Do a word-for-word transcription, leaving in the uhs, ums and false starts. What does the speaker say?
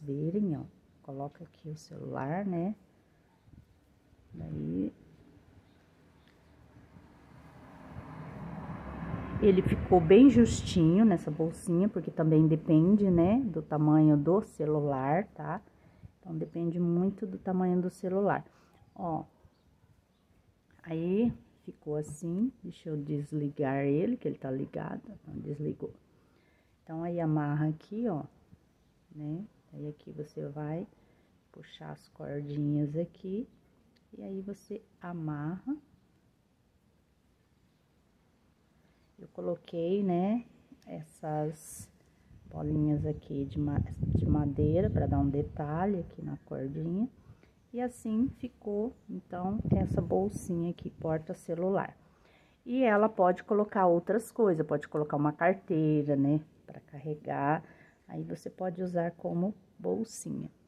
verem, ó. Coloca aqui o celular, né? Daí... Ele ficou bem justinho nessa bolsinha, porque também depende, né, do tamanho do celular, tá? Então, depende muito do tamanho do celular. Ó, aí ficou assim, deixa eu desligar ele, que ele tá ligado, não desligou. Então, aí amarra aqui, ó, né? Aí aqui você vai puxar as cordinhas aqui, e aí você amarra. Eu coloquei, né, essas bolinhas aqui de, ma de madeira para dar um detalhe aqui na cordinha. E assim ficou, então, essa bolsinha aqui, porta-celular. E ela pode colocar outras coisas, pode colocar uma carteira, né, para carregar. Aí você pode usar como bolsinha.